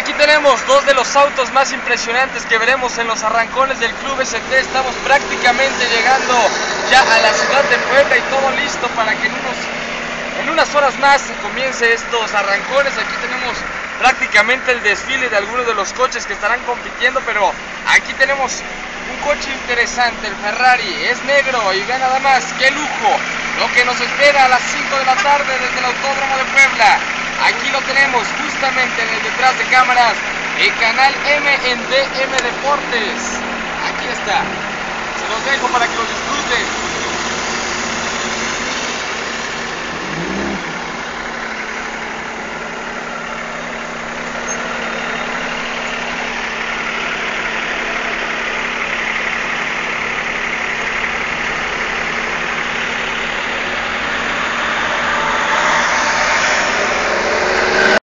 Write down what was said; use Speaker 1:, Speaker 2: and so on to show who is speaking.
Speaker 1: aquí tenemos dos de los autos más impresionantes que veremos en los arrancones del Club ST. Estamos prácticamente llegando ya a la ciudad de Puebla y todo listo para que en unas horas más comience estos arrancones. Aquí tenemos prácticamente el desfile de algunos de los coches que estarán compitiendo, pero aquí tenemos un coche interesante, el Ferrari, es negro y ve nada más, qué lujo, lo que nos espera a las 5 de la tarde desde el Autódromo de Puebla. Aquí lo tenemos justamente en el detrás de cámaras, el canal M en DM Deportes. Aquí está, se los dejo para que lo disfruten.